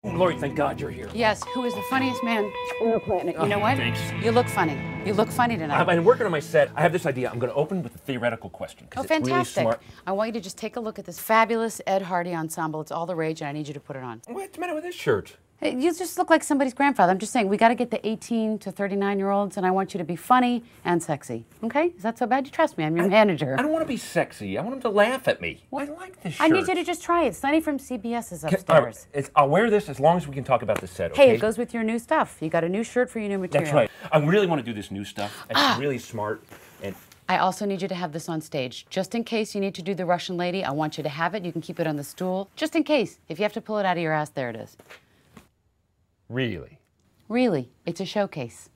Lori, thank God you're here. Yes, who is the funniest man on the planet? You know what? Thanks. You look funny. You look funny tonight. I've been working on my set. I have this idea. I'm going to open with a theoretical question. Oh, It's fantastic. really smart. I want you to just take a look at this fabulous Ed Hardy ensemble. It's all the rage, and I need you to put it on. What's the matter with this shirt? Hey, you just look like somebody's grandfather. I'm just saying, we got to get the 18 to 39-year-olds, and I want you to be funny and sexy. Okay? Is that so bad? You trust me. I'm your manager. I don't want to be sexy. I want them to laugh at me. Well, I like this shirt. I need you to just try it. Sonny from CBS is upstairs. All right, I'll wear this as long as we can talk about the set, okay? Hey, it goes with your new stuff. You got a new shirt for your new material. That's right. I really want to do this new stuff. It's really smart. And I also need you to have this on stage. Just in case you need to do the Russian lady, I want you to have it. You can keep it on the stool. Just in case. If you have to pull it out of your ass, there it is. Really? Really. It's a showcase.